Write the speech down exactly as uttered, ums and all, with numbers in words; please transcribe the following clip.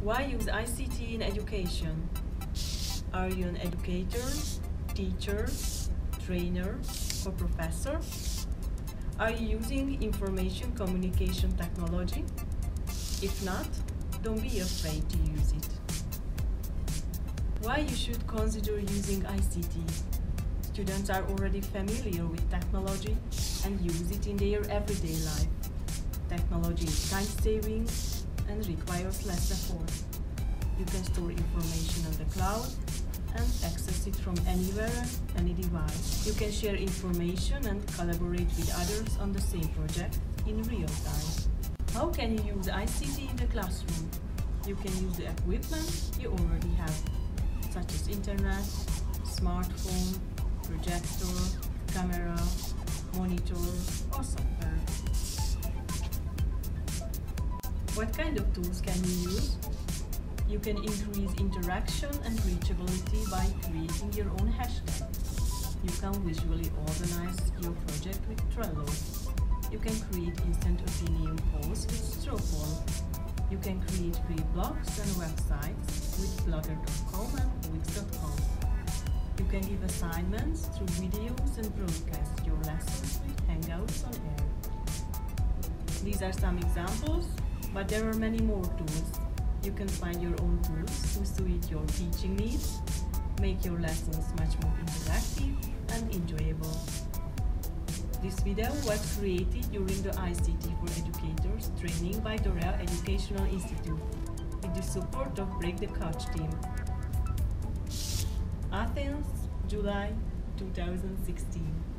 Why use I C T in education? Are you an educator, teacher, trainer, or professor? Are you using information communication technology? If not, don't be afraid to use it. Why you should consider using I C T? Students are already familiar with technology and use it in their everyday life. Technology is time-saving and requires less effort. You can store information on the cloud and access it from anywhere, any device. You can share information and collaborate with others on the same project in real time. How can you use I C T in the classroom? You can use the equipment you already have, such as internet, smartphone, projector, camera, monitor, or software. What kind of tools can you use? You can increase interaction and reachability by creating your own hashtag. You can visually organize your project with Trello. You can create instant opinion polls with straw poll. You can create free blogs and websites with blogger dot com and wix dot com. You can give assignments through videos and broadcast your lessons with Hangouts on air. These are some examples, but there are many more tools. You can find your own tools to suit your teaching needs, make your lessons much more interactive and enjoyable. This video was created during the I C T for Educators training by DOREA Educational Institute with the support of Break the Couch team. Athens, July two thousand sixteen.